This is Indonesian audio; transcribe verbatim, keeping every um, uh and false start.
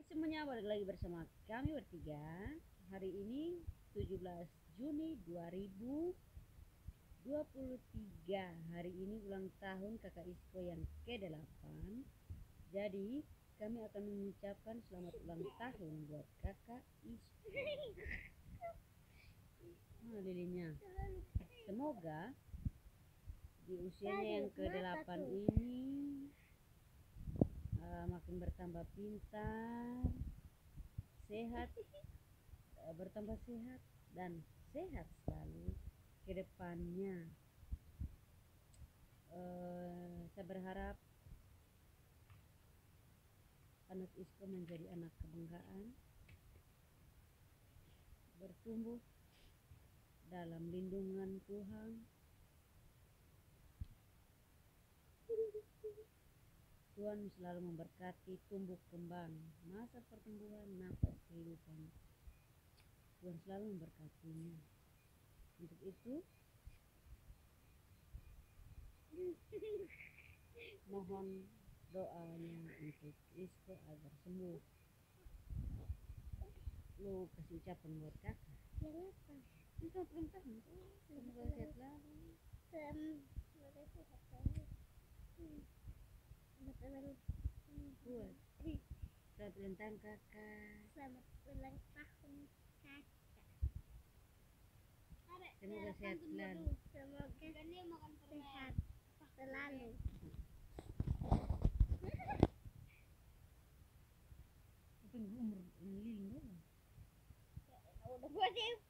Semuanya, balik lagi bersama kami bertiga. Hari ini tujuh belas Juni dua ribu dua puluh tiga. Hari ini ulang tahun kakak Isko yang ke delapan. Jadi kami akan mengucapkan selamat ulang tahun buat kakak Isko. Nah, lilinnya. Semoga di usianya yang ke delapan ini uh, makin bertambah pintar, sehat, uh, bertambah sehat dan sehat selalu ke depannya. Uh, saya berharap anak Isko menjadi anak kebanggaan, bertumbuh dalam lindungan Tuhan. Tuhan selalu memberkati tumbuh kembang, masa pertumbuhan, nafas kehidupan. Tuhan selalu memberkatinya. Untuk itu mohon doanya untuk Isko agar sembuh. Lu kasih ucapan buat kakak. Kenapa? Itu ulang tahun. Semoga sehat selalu. Semoga sehat selalu. Selamat ulang Buat selamat ulang tahun kakak. Selamat ulang tahun kakak. Semoga sehat selalu. Semoga sehat selalu. Itu umur lilin dulu. Udah gua deh.